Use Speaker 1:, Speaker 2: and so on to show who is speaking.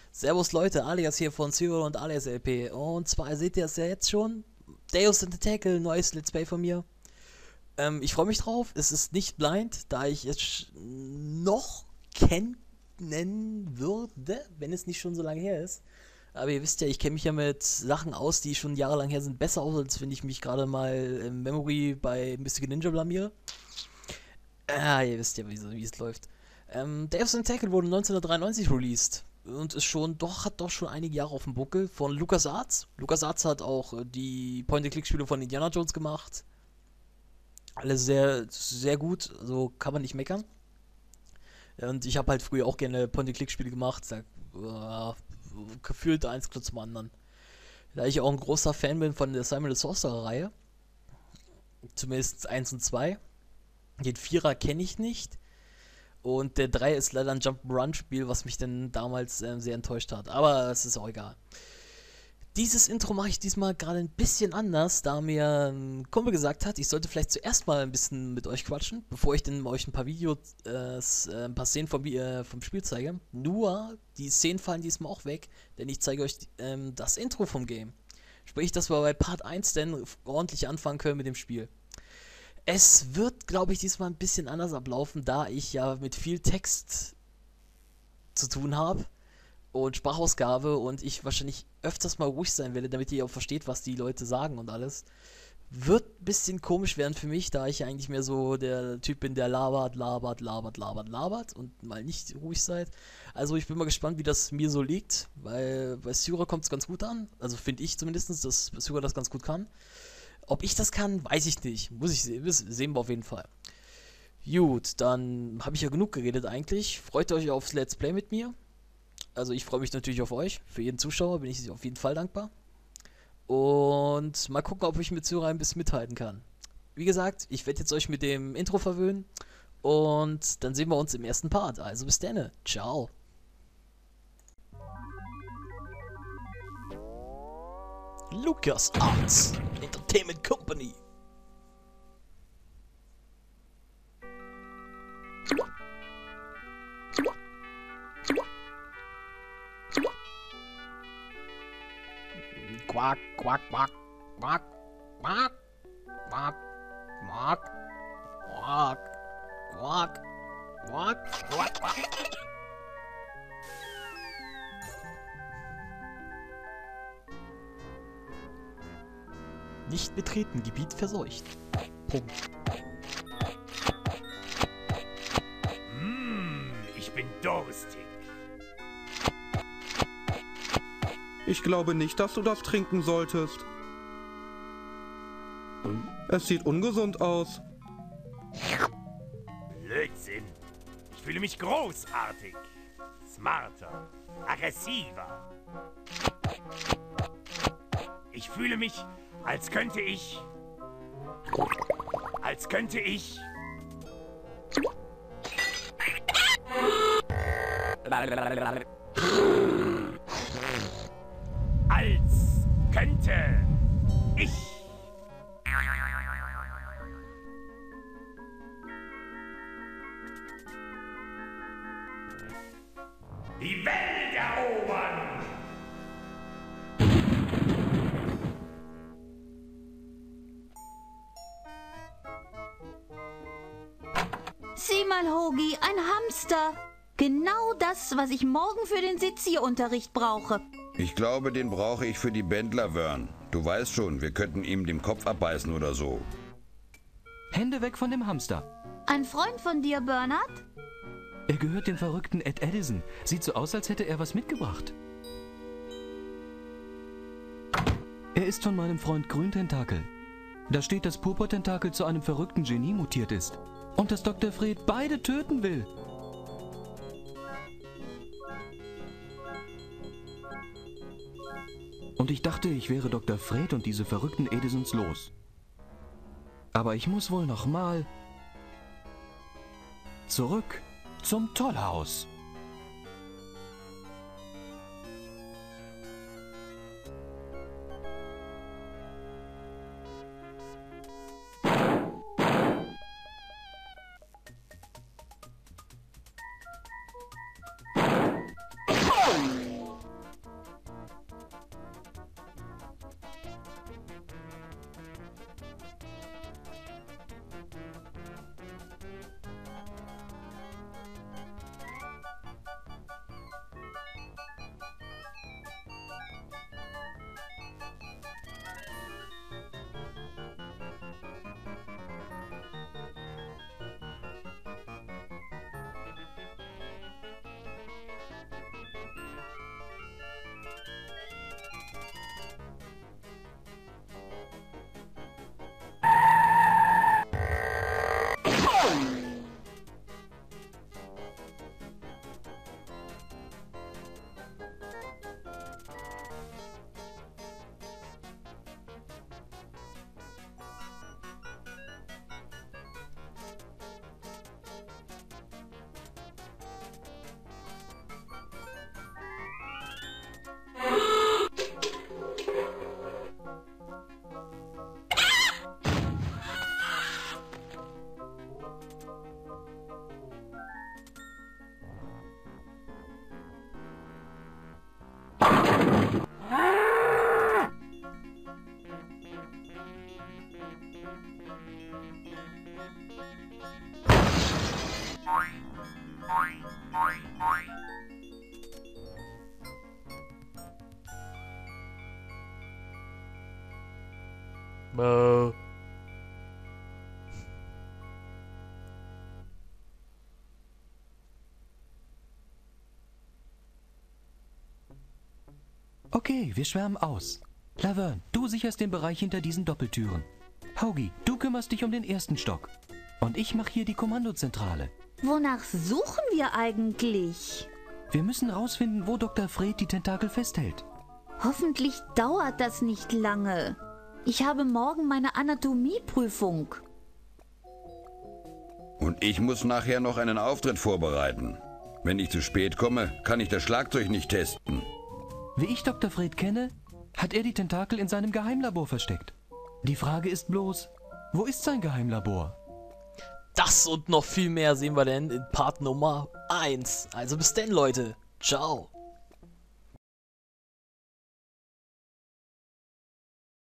Speaker 1: Servus Leute, Alias hier von Zero und Alias LP. Und zwar seht ihr es ja jetzt schon. Deus in the Tackle, neues Let's Play von mir. Ich freue mich drauf. Es ist nicht blind, da ich es noch kennen würde, wenn es nicht schon so lange her ist. Aber ihr wisst ja, ich kenne mich ja mit Sachen aus, die schon jahrelang her sind, besser aus, als wenn ich mich gerade mal im Memory bei Mystical Ninja blamiere. Ihr wisst ja, wie es läuft. Deus in the Tackle wurde 1993 released. Und ist schon, hat doch schon einige Jahre auf dem Buckel von LucasArts. LucasArts hat auch die Point-and-Click-Spiele von Indiana Jones gemacht. Alle sehr, sehr gut, so kann man nicht meckern. Und ich habe halt früher auch gerne Point-and-Click-Spiele gemacht. Gefühlt eins zum anderen. Da ich auch ein großer Fan bin von der Simon the Sorcerer-Reihe. Zumindest 1 und 2. Den 4er kenne ich nicht. Und der 3 ist leider ein Jump-Run-Spiel, was mich dann damals sehr enttäuscht hat. Aber es ist auch egal. Dieses Intro mache ich diesmal gerade ein bisschen anders, da mir ein Kumpel gesagt hat, ich sollte vielleicht zuerst mal ein bisschen mit euch quatschen, bevor ich dann euch ein paar Videos, ein paar Szenen vom Spiel zeige. Nur, die Szenen fallen diesmal auch weg, denn ich zeige euch das Intro vom Game. Sprich, dass wir bei Part 1 dann ordentlich anfangen können mit dem Spiel. Es wird, glaube ich, diesmal ein bisschen anders ablaufen, da ich ja mit viel Text zu tun habe und Sprachausgabe und ich wahrscheinlich öfters mal ruhig sein werde, damit ihr auch versteht, was die Leute sagen und alles. Wird ein bisschen komisch werden für mich, da ich eigentlich mehr so der Typ bin, der labert und mal nicht ruhig seid. Also ich bin mal gespannt, wie das mir so liegt, weil bei Syra kommt es ganz gut an. Also finde ich zumindest, dass Syra das ganz gut kann. Ob ich das kann, weiß ich nicht. Muss ich sehen wir auf jeden Fall. Gut, dann habe ich ja genug geredet eigentlich. Freut euch aufs Let's Play mit mir. Also ich freue mich natürlich auf euch. Für jeden Zuschauer bin ich auf jeden Fall dankbar. Und mal gucken, ob ich mit Syra ein bisschen mithalten kann. Wie gesagt, ich werde jetzt euch mit dem Intro verwöhnen. Und dann sehen wir uns im ersten Part. Also bis dann. Ciao. LucasArts Entertainment Company. Quack, quack, quack, quack, quack, quack, quack, quack, quack, quack, quack, quack. Nicht betreten, Gebiet verseucht. Punkt.
Speaker 2: Ich bin durstig.
Speaker 3: Ich glaube nicht, dass du das trinken solltest. Es sieht ungesund aus.
Speaker 2: Blödsinn. Ich fühle mich großartig. Smarter. Aggressiver. Ich fühle mich, als könnte ich... die Welt erobern!
Speaker 4: Sieh mal, Hogi, ein Hamster. Genau das, was ich morgen für den Sezierunterricht brauche.
Speaker 5: Ich glaube, den brauche ich für die Bändler, Vern. Du weißt schon, wir könnten ihm den Kopf abbeißen oder so.
Speaker 6: Hände weg von dem Hamster.
Speaker 4: Ein Freund von dir, Bernard?
Speaker 6: Er gehört dem verrückten Ed Edison. Sieht so aus, als hätte er was mitgebracht. Er ist von meinem Freund Grüntentakel. Da steht, dass Purpurtentakel zu einem verrückten Genie mutiert ist. Und dass Dr. Fred beide töten will. Und ich dachte, ich wäre Dr. Fred und diese verrückten Edisons los. Aber ich muss wohl noch mal zurück zum Tollhaus.
Speaker 1: Bäh.
Speaker 6: Okay, wir schwärmen aus. Laverne, du sicherst den Bereich hinter diesen Doppeltüren. Haugi, du kümmerst dich um den ersten Stock. Und ich mache hier die Kommandozentrale.
Speaker 4: Wonach suchen wir eigentlich?
Speaker 6: Wir müssen rausfinden, wo Dr. Fred die Tentakel festhält.
Speaker 4: Hoffentlich dauert das nicht lange. Ich habe morgen meine Anatomieprüfung.
Speaker 5: Und ich muss nachher noch einen Auftritt vorbereiten. Wenn ich zu spät komme, kann ich das Schlagzeug nicht testen.
Speaker 6: Wie ich Dr. Fred kenne, hat er die Tentakel in seinem Geheimlabor versteckt. Die Frage ist bloß, wo ist sein Geheimlabor?
Speaker 1: Das und noch viel mehr sehen wir denn in Part Nummer 1. Also bis denn, Leute. Ciao.